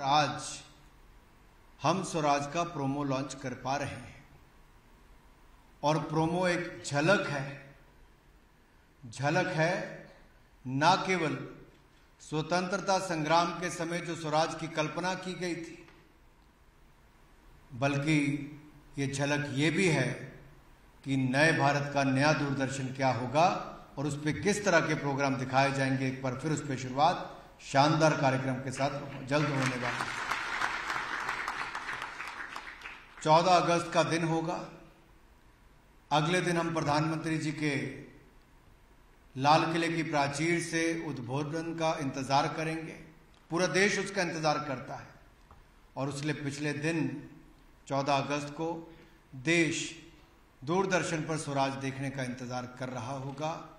आज हम स्वराज का प्रोमो लॉन्च कर पा रहे हैं। और प्रोमो एक झलक है ना केवल स्वतंत्रता संग्राम के समय जो स्वराज की कल्पना की गई थी, बल्कि ये झलक ये भी है कि नए भारत का नया दूरदर्शन क्या होगा और उस पर किस तरह के प्रोग्राम दिखाए जाएंगे। एक बार फिर उस पर शुरुआत शानदार कार्यक्रम के साथ जल्द होने वाली। 14 अगस्त का दिन होगा। अगले दिन हम प्रधानमंत्री जी के लाल किले की प्राचीर से उद्बोधन का इंतजार करेंगे। पूरा देश उसका इंतजार करता है। और उसने पिछले दिन 14 अगस्त को देश दूरदर्शन पर स्वराज देखने का इंतजार कर रहा होगा।